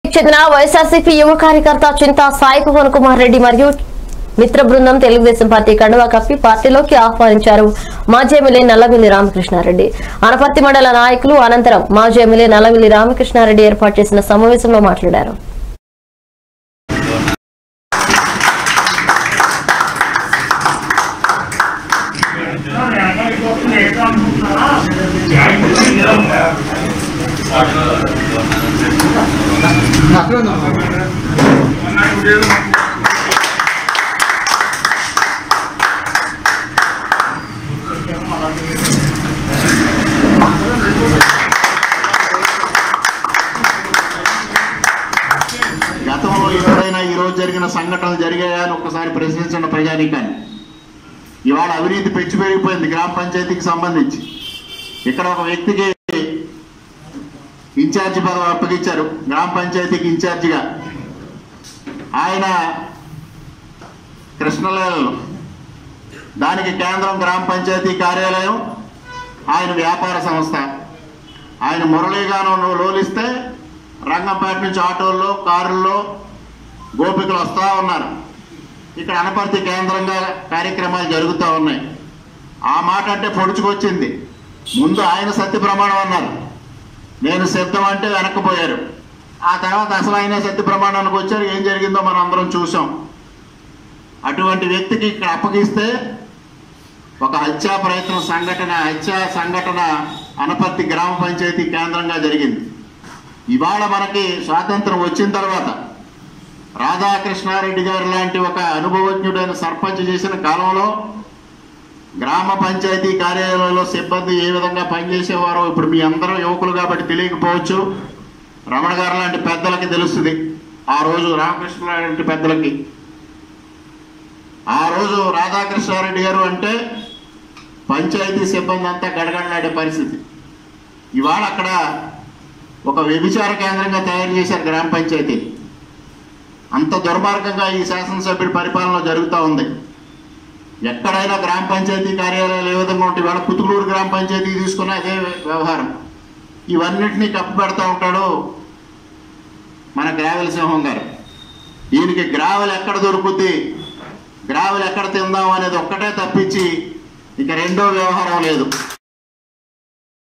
చెందిన వైఎస్ఆర్సీపీ యువ కార్యకర్త చింతా సాయి పవన్ కుమార్ రెడ్డి మరియు మిత్ర బృందం తెలుగుదేశం పార్టీ కండువా కప్పి పార్టీలోకి ఆహ్వానించారు. మాజీ ఎమ్మెల్యే నల్లమిల్లి రామకృష్ణారెడ్డి అనపర్తి మండల నాయకులు అనంతరం మాజీ ఎమ్మెల్యే నల్లమిల్లి రామకృష్ణారెడ్డి ఏర్పాటు చేసిన సమావేశంలో మాట్లాడారు. గతంలో ఎప్పుడైనా ఈ రోజు జరిగిన సంఘటనలు జరిగాయా అని ఒక్కసారి ప్రశ్నించండి ప్రజానీకాన్ని. ఇవాళ అవినీతి పెంచి పెరిగిపోయింది గ్రామ పంచాయతీకి సంబంధించి. ఇక్కడ ఒక వ్యక్తికి ఇన్ఛార్జి పదవి అప్పగించారు, గ్రామ పంచాయతీకి ఇన్ఛార్జిగా. ఆయన కృష్ణలేలలో, దానికి కేంద్రం గ్రామ పంచాయతీ కార్యాలయం, ఆయన వ్యాపార సంస్థ. ఆయన మురళీగానం లోలిస్తే రంగంపేట నుంచి ఆటోల్లో కారుల్లో గోపికలు వస్తూ ఉన్నారు. ఇక్కడ అనపర్తి కేంద్రంగా కార్యక్రమాలు జరుగుతూ ఉన్నాయి. ఆ మాట అంటే పొడుచుకొచ్చింది. ముందు ఆయన సత్య ప్రమాణం అన్నారు, నేను సిద్ధం అంటే వెనక్కిపోయారు. ఆ తర్వాత అసలు ఆయన సత్య ప్రమాణానికి వచ్చారు. ఏం జరిగిందో మనం అందరం చూసాం. అటువంటి వ్యక్తికి ఇక్కడ అప్పగిస్తే ఒక హత్యా సంఘటన అనపర్తి గ్రామ పంచాయతీ కేంద్రంగా జరిగింది. ఇవాళ మనకి స్వాతంత్రం వచ్చిన తర్వాత రాధాకృష్ణారెడ్డి గారు లాంటి ఒక అనుభవజ్ఞుడైన సర్పంచ్ చేసిన కాలంలో గ్రామ పంచాయతీ కార్యాలయంలో సిబ్బంది ఏ విధంగా పనిచేసేవారో ఇప్పుడు మీ అందరూ యువకులు కాబట్టి తెలియకపోవచ్చు. రమణ గారు లాంటి పెద్దలకి తెలుస్తుంది. ఆ రోజు రామకృష్ణారెడ్డి పెద్దలకి, ఆ రోజు రాధాకృష్ణారెడ్డి గారు అంటే పంచాయతీ సిబ్బంది అంతా గడగడలాడే పరిస్థితి. ఇవాళ అక్కడ ఒక వ్యభిచార కేంద్రంగా తయారు చేశారు గ్రామ పంచాయతీ. అంత దుర్మార్గంగా ఈ శాసనసభ్యుడి పరిపాలన జరుగుతూ ఉంది. ఎక్కడైనా గ్రామ పంచాయతీ కార్యాలయాలు ఏ విధంగా ఉంటాయి, వాళ్ళ పుతుకులూరు గ్రామ పంచాయతీ తీసుకున్న అదే వ్యవహారం. ఇవన్నిటినీ కప్పు పెడతా ఉంటాడు మన గ్రావెల్ సింహం గారు. ఈయనకి గ్రావెల్ ఎక్కడ దొరుకుద్ది, గ్రావెల్ ఎక్కడ తిందాం అనేది ఒక్కటే తప్పించి ఇక రెండో వ్యవహారం లేదు.